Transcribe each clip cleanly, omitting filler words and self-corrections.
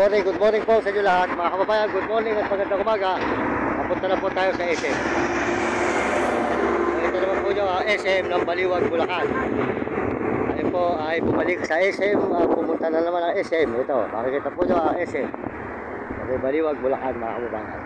good morning po sa inyo lahat mga kababayan. Good morning at magandang umaga. Papunta na po tayo sa SM. Ito naman po nyo ang SM ng Baliwag, Bulacan. Tayo po ay bumalik sa SM, pumunta na naman ang SM. Ito, makikita po nyo ang SM sa Baliwag, Bulacan mga kababayan.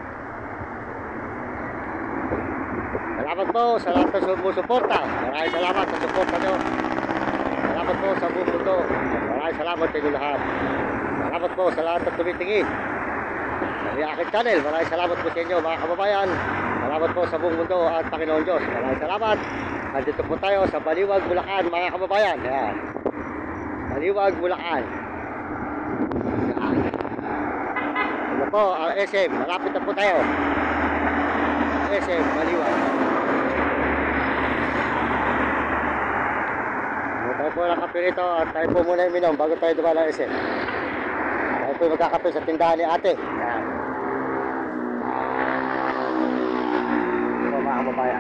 Salamat po sa lahat ng sumusuporta. Maraming salamat sa suporta nyo. Salamat po sa buong mundo. Maraming salamat sa inyo lahat. Salamat po sa lahat ng tumitingin sa aking channel. Maraming salamat po sa inyo mga kababayan. Salamat po sa buong mundo at Panginoon Diyos. Maraming salamat. Nandito po tayo sa Baliwag, Bulacan mga kababayan. Ayan. Baliwag, Bulacan. Ayan. Ano po ang SM. Malapit na po tayo. SM Baliwag. Tayo po ng kape rito at tayo po muna iminom bago tayo dumaan ng SM. Tayo po magkakape sa tindahan ni ate. Yan. Ito mga kababayan.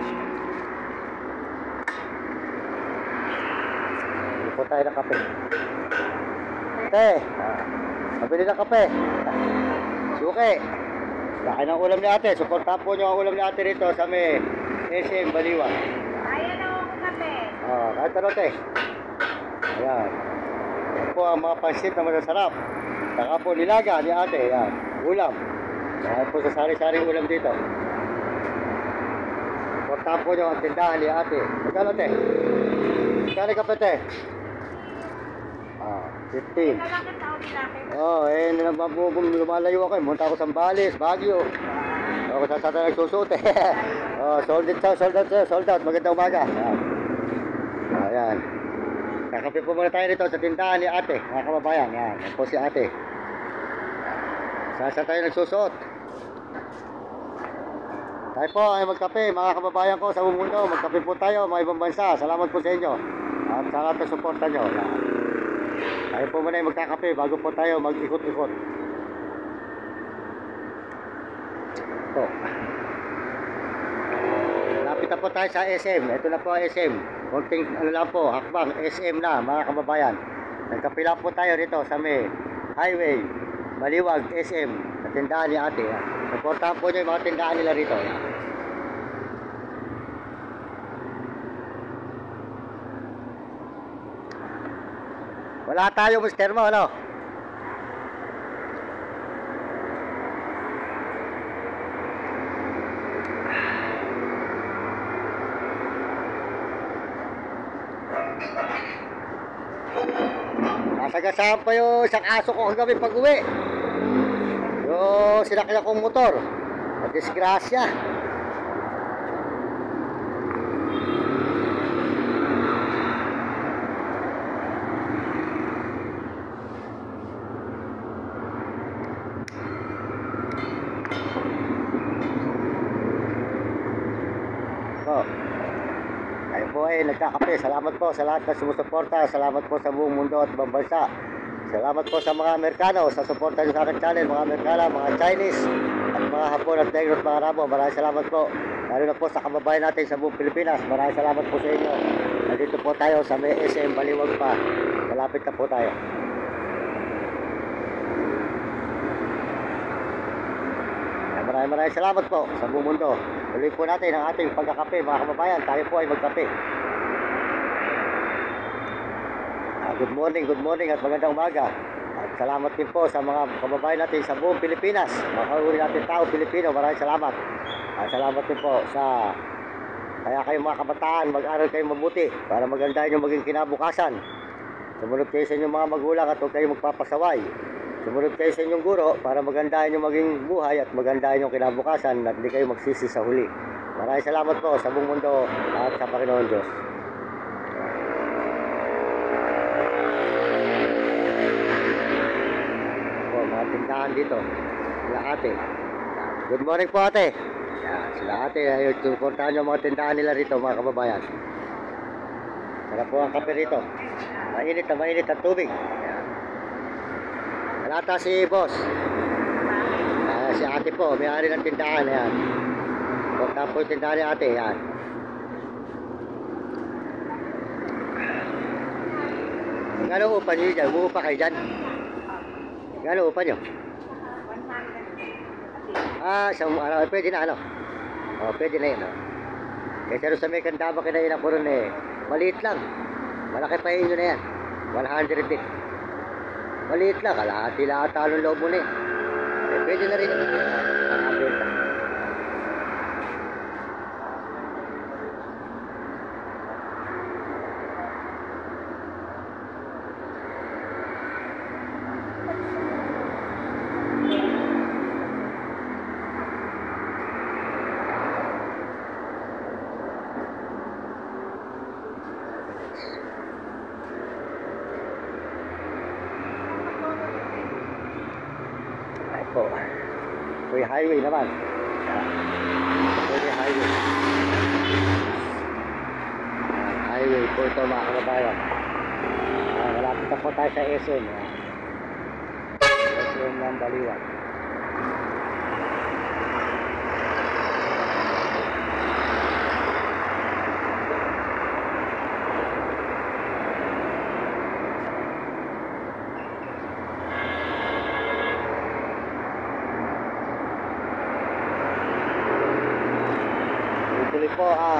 Hindi po tayo ng kape. Ate, mabili ng kape. Suki. Laki ng ulam ni ate. Suportahan po nyo ang ulam ni ate rito sa may SM Baliwag. Ayan ako ang kape. Kahit ano ate. Ayan. Yan po ang mga pansit na masasarap. Saka po nilaga ni ate. Ayan. Ulam. Ayan po sa sari-sari ulam dito. Portahan po nyo ang tindahan ni ate. Magkano ate? Magkano ka pa ate? 15. Malakit ako nilaki. Lumalayo ako. Munta ako sa Zambales, Baguio. Ako sa sata nagsusuot eh. Sold out. Magandang umaga. Ayan. Ayan. Kakape po muna tayo dito sa tindahan ni ate, mga kababayan. Yan, yan po si ate. Saan tayo nagsusuot? Tayo po ay magkape, mga kababayan ko sa buong mundo. Magkape po tayo, mga ibang bansa. Salamat po sa inyo. At sa lahat ng suporta nyo. Yan. Tayo po muna ay magkakape bago po tayo mag-ikot-ikot. Ito. Lapit na po tayo sa SM. Ito na po ang SM. Konting ano lang po, hakbang, SM na mga kababayan. Nagkapila po tayo rito sa may highway, Baliwag, SM, sa tindahan ni ate. Supportahan po nyo yung mga tindahan nila rito. Wala tayo, mister mo, ano? Nasagasaan pa yung isang aso ko kagabi pag uwi. Yung sinakyan kong motor. Disgrasya. Tayo po ay nagkakape. Salamat po sa lahat na sumusuporta. Salamat po sa buong mundo at ibang bansa. Salamat po sa mga Amerikano sa suporta nyo sa aking channel. Mga Amerikana, mga Chinese at mga Hapon at Negro at mga Arabo. Maraming salamat po. Lalo na po sa kababayan natin sa buong Pilipinas. Maraming salamat po sa inyo. Nandito po tayo sa may SM Baliwag pa. Malapit na po tayo. Maraming salamat po sa buong mundo. Tuloy po natin ang ating pagkakape mga kababayan. Tayo po ay magkape. Good morning at magandang umaga. At salamat din po sa mga kababayan natin sa buong Pilipinas. Mga kauri natin tao Pilipino. Maraming salamat. At salamat din po sa kaya kayo mga kabataan mag-aral kayo mabuti para magandahin yung maging kinabukasan. Sumunod kayo sa inyong mga magulang at huwag kayo magpapasaway. Sumunod kayo sa inyong guro para magandahin yung maging buhay at magandahin yung kinabukasan at hindi kayo magsisi sa huli. Maraming salamat po sa buong mundo at sa Panginoon Diyos. Po, mga tindahan dito. Sila ate. Good morning po ate. Sila ate. Suportahan nyo mga tindahan nila rito mga kababayan. Sarap po ang kape rito. Mainit ang tubig. Nata si boss. Si ate po, may-ari ng tindahan. Ayan. Punta po yung tindahan ni ate. Ayan. Gano'ng upa nyo dyan? Umuupa kayo dyan? Gano'ng upa nyo? Isang ano, pwede na ano. Oh, pwede na yun. Oh. Kaysa doon sa may kandaba kinain ako ron eh. Maliit lang. Malaki pa yun na yan. 100 din. Maliit lang. Kalahati lang ata ng loob mo na eh. Pwede na rin. Nakabenta. Po. Ito yung highway naman. Ito yung highway. Highway po ito mga kababayan. Malapit na po tayo sa SM. SM ng Baliwan. Tuloy po ang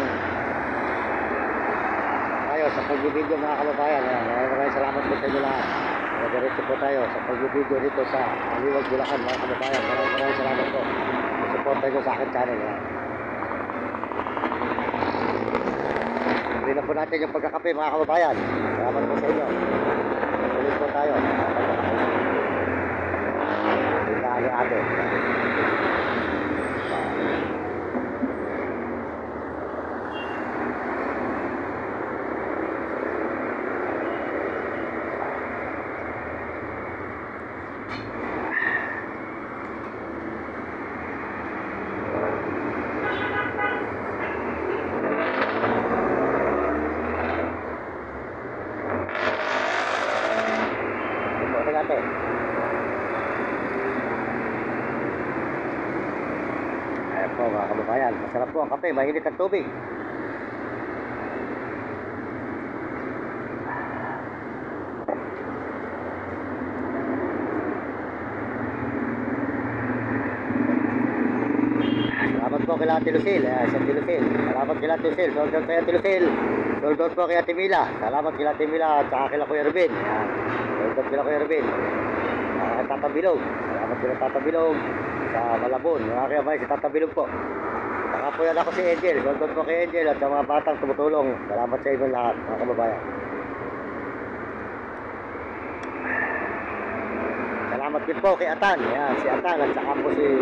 tayo sa pag-video mga kababayan. Maraming salamat po sa inyo lahat. Diretso po tayo sa pag-video dito sa Aliwag, Bulacan mga kababayan. Maraming salamat po sa support nyo sa akin channel. Tuloy na po natin yung pagkakape mga kababayan. Salamat po sa inyo. Tuloy po tayo. Kita ni ate. Natin. Ayan po mga kababayan, masarap po ang kape, mainit ang tubig. Salamat po kay Ate Lucille, sa Ate Lucille. Salamat kay Ate Lucille, sold out kay Ate Lucille. Sold out po kay Ate Mila. Salamat kay Ate Mila at saka kay Kuya Ruben. Sold out kay Kuya Ruben. Tata Bilog. Salamat kay Tata Bilog sa Malabon. Mga kaya may si Tata Bilog po. Saka po yan ako si Angel. Sold out po kay Angel at sa mga batang tumutulong. Salamat sa inyo lahat mga kababayan. Salamat din po kay Atan. Yan, si Atan at saka po si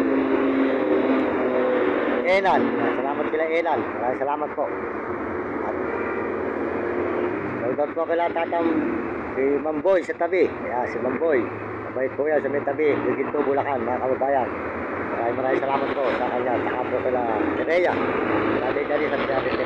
Enan. Salamat kila Enan. Maraming salamat po. At sold out po kila Tatang si Mamboy sa tabi. Yan, si Mamboy. Mabait po yan sa may tabi. Ginto, Bulacan, mga kababayan. Maraming salamat po sa kanya. Saka po kila Nerea. Dali sa